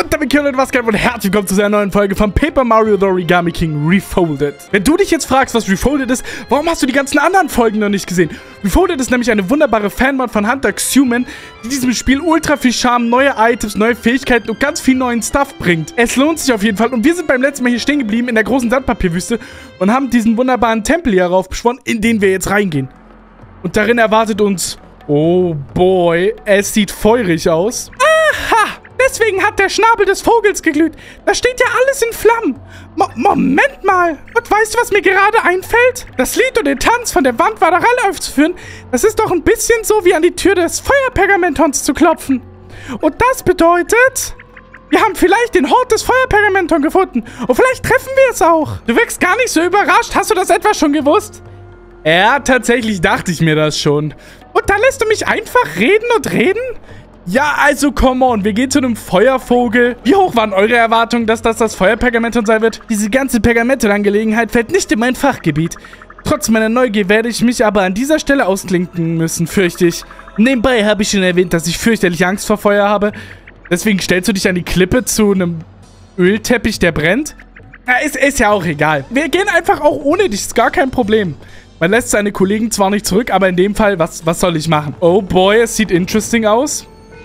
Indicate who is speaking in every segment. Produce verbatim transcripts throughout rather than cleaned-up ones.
Speaker 1: Und damit Leute, was geht und herzlich willkommen zu einer neuen Folge von Paper Mario The Origami King Refolded. Wenn du dich jetzt fragst, was Refolded ist, warum hast du die ganzen anderen Folgen noch nicht gesehen? Refolded ist nämlich eine wunderbare Fanmod von Hunter Xuman, die diesem Spiel ultra viel Charme, neue Items, neue Fähigkeiten und ganz viel neuen Stuff bringt. Es lohnt sich auf jeden Fall und wir sind beim letzten Mal hier stehen geblieben in der großen Sandpapierwüste und haben diesen wunderbaren Tempel hier raufbeschworen, in den wir jetzt reingehen. Und darin erwartet uns... Oh boy, es sieht feurig aus. Aha! Deswegen hat der Schnabel des Vogels geglüht. Da steht ja alles in Flammen. Mo Moment mal. Und weißt du, was mir gerade einfällt? Das Lied und den Tanz von der Wand Waderei aufzuführen, das ist doch ein bisschen so wie an die Tür des Feuerpergamentons zu klopfen. Und das bedeutet, wir haben vielleicht den Hort des Feuerpergamenton gefunden. Und vielleicht treffen wir es auch. Du wirkst gar nicht so überrascht. Hast du das etwa schon gewusst? Ja, tatsächlich dachte ich mir das schon. Und dann lässt du mich einfach reden und reden? Ja, also, come on, wir gehen zu einem Feuervogel. Wie hoch waren eure Erwartungen, dass das das Feuerpergamenton sein wird? Diese ganze Pergamenton-Angelegenheit fällt nicht in mein Fachgebiet. Trotz meiner Neugier werde ich mich aber an dieser Stelle ausklinken müssen, fürchte ich. Nebenbei habe ich schon erwähnt, dass ich fürchterlich Angst vor Feuer habe. Deswegen stellst du dich an die Klippe zu einem Ölteppich, der brennt? Na, ist, ist ja auch egal. Wir gehen einfach auch ohne dich, ist gar kein Problem. Man lässt seine Kollegen zwar nicht zurück, aber in dem Fall, was, was soll ich machen? Oh boy, es sieht interesting aus.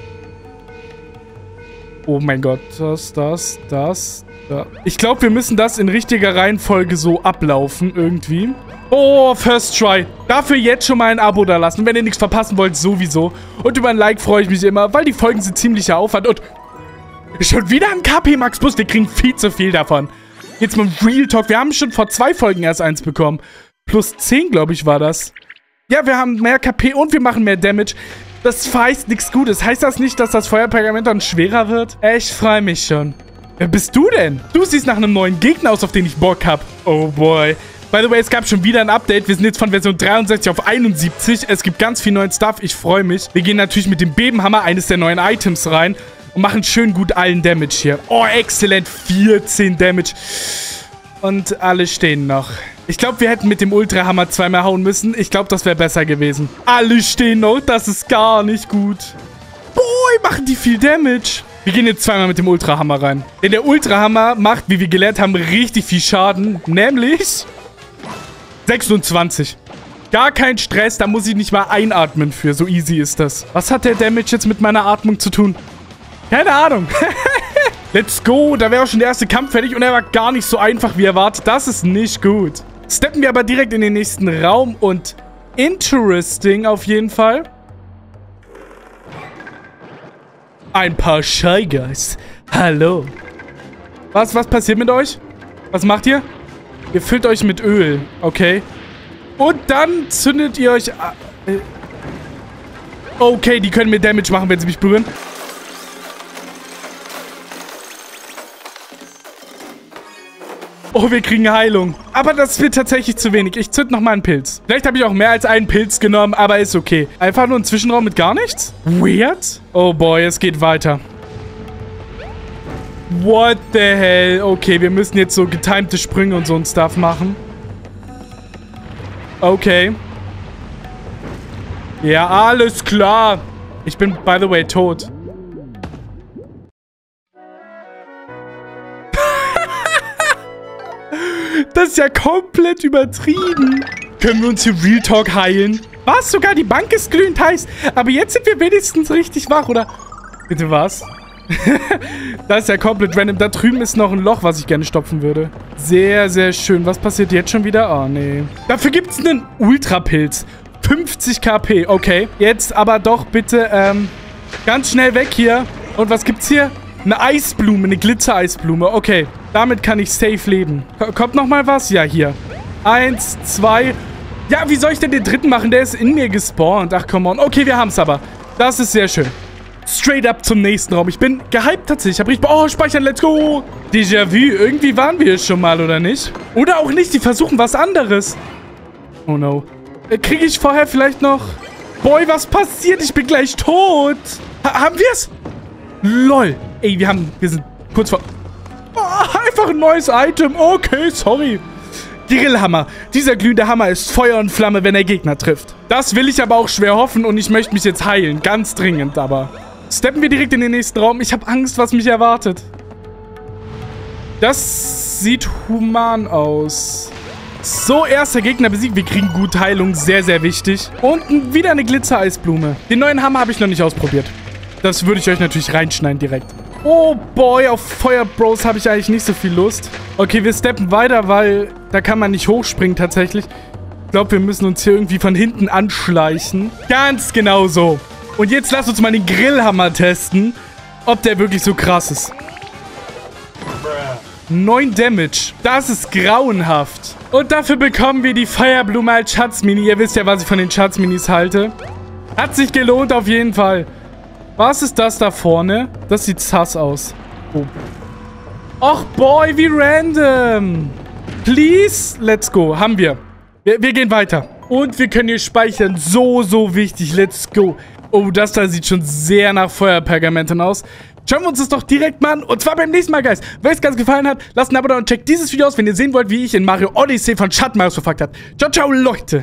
Speaker 1: Oh mein Gott, das, das, das, da. Ich glaube, wir müssen das in richtiger Reihenfolge so ablaufen, irgendwie. Oh, First Try. Dafür jetzt schon mal ein Abo da lassen. Wenn ihr nichts verpassen wollt, sowieso. Und über ein Like freue ich mich immer, weil die Folgen sind ziemlicher Aufwand. Und schon wieder ein K P Max Plus. Wir kriegen viel zu viel davon. Jetzt mal Real Talk. Wir haben schon vor zwei Folgen erst eins bekommen. Plus zehn, glaube ich, war das. Ja, wir haben mehr K P und wir machen mehr Damage. Das heißt nichts Gutes. Heißt das nicht, dass das Feuerpergament dann schwerer wird? Ich freue mich schon. Wer bist du denn? Du siehst nach einem neuen Gegner aus, auf den ich Bock hab. Oh boy. By the way, es gab schon wieder ein Update. Wir sind jetzt von Version dreiundsechzig auf einundsiebzig. Es gibt ganz viel neuen Stuff. Ich freue mich. Wir gehen natürlich mit dem Bebenhammer, eines der neuen Items, rein. Und machen schön gut allen Damage hier. Oh, exzellent. vierzehn Damage. Und alle stehen noch. Ich glaube, wir hätten mit dem Ultrahammer zweimal hauen müssen. Ich glaube, das wäre besser gewesen. Alle stehen noch. Das ist gar nicht gut. Boy, machen die viel Damage. Wir gehen jetzt zweimal mit dem Ultrahammer rein. Denn der Ultrahammer macht, wie wir gelernt haben, richtig viel Schaden. Nämlich sechsundzwanzig. Gar kein Stress. Da muss ich nicht mal einatmen für. So easy ist das. Was hat der Damage jetzt mit meiner Atmung zu tun? Keine Ahnung. Let's go. Da wäre auch schon der erste Kampf fertig. Und er war gar nicht so einfach wie erwartet. Das ist nicht gut. Steppen wir aber direkt in den nächsten Raum und interesting auf jeden Fall. Ein paar Shy Guys. Hallo. Was, was passiert mit euch? Was macht ihr? Ihr füllt euch mit Öl, okay. Und dann zündet ihr euch... Okay, die können mir Damage machen, wenn sie mich berühren. Oh, wir kriegen Heilung. Aber das wird tatsächlich zu wenig. Ich zünd nochmal einen Pilz. Vielleicht habe ich auch mehr als einen Pilz genommen, aber ist okay. Einfach nur ein Zwischenraum mit gar nichts? Weird. Oh boy, es geht weiter. What the hell? Okay, wir müssen jetzt so getimte Sprünge und so ein Stuff machen. Okay. Ja, alles klar. Ich bin, by the way, tot. Das ist ja komplett übertrieben. Können wir uns hier Real Talk heilen? Was? Sogar die Bank ist glühend heiß. Aber jetzt sind wir wenigstens richtig wach, oder? Bitte was? Das ist ja komplett random. Da drüben ist noch ein Loch, was ich gerne stopfen würde. Sehr, sehr schön. Was passiert jetzt schon wieder? Oh, nee. Dafür gibt es einen Ultrapilz. fünfzig K P. Okay. Jetzt aber doch bitte, ähm, ganz schnell weg hier. Und was gibt's hier? Eine Eisblume, eine Glitzer-Eisblume. Okay, damit kann ich safe leben. Ko- kommt noch mal was? Ja, hier. Eins, zwei. Ja, wie soll ich denn den dritten machen? Der ist in mir gespawnt. Ach, come on. Okay, wir haben's aber. Das ist sehr schön. Straight up zum nächsten Raum. Ich bin gehypt tatsächlich. Ich hab richtig... Oh, speichern, let's go. Déjà-vu. Irgendwie waren wir es schon mal, oder nicht? Oder auch nicht. Die versuchen was anderes. Oh, no. Äh, kriege ich vorher vielleicht noch... Boy, was passiert? Ich bin gleich tot. Ha- haben wir's? Lol. Ey, wir haben... Wir sind kurz vor... Oh, einfach ein neues Item. Okay, sorry. Grillhammer. Dieser glühende Hammer ist Feuer und Flamme, wenn er Gegner trifft. Das will ich aber auch schwer hoffen und ich möchte mich jetzt heilen. Ganz dringend, aber... Steppen wir direkt in den nächsten Raum. Ich habe Angst, was mich erwartet. Das sieht human aus. So, erster Gegner besiegt. Wir kriegen gute Heilung. Sehr, sehr wichtig. Und wieder eine Glitzer-Eisblume. Den neuen Hammer habe ich noch nicht ausprobiert. Das würde ich euch natürlich reinschneiden direkt. Oh boy, auf Feuer Bros habe ich eigentlich nicht so viel Lust. Okay, wir steppen weiter, weil da kann man nicht hochspringen tatsächlich. Ich glaube, wir müssen uns hier irgendwie von hinten anschleichen. Ganz genau so. Und jetzt lasst uns mal den Grillhammer testen, ob der wirklich so krass ist. neun Damage. Das ist grauenhaft. Und dafür bekommen wir die Feuerblume als Schatzmini. Ihr wisst ja, was ich von den Schatzminis halte. Hat sich gelohnt auf jeden Fall. Was ist das da vorne? Das sieht sass aus. Oh. Och boy, wie random. Please, let's go. Haben wir. wir. Wir gehen weiter. Und wir können hier speichern. So, so wichtig. Let's go. Oh, das da sieht schon sehr nach Feuerpergamenten aus. Schauen wir uns das doch direkt mal an. Und zwar beim nächsten Mal, Guys. Wenn es ganz gefallen hat, lasst ein Abo da und checkt dieses Video aus, wenn ihr sehen wollt, wie ich in Mario Odyssey von Schattenmarius verfuckt habe. Ciao, ciao, Leute.